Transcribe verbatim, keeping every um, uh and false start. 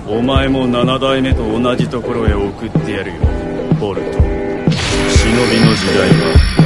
お前も七代目と同じところへ送ってやるよ、ボルト。忍びの時代は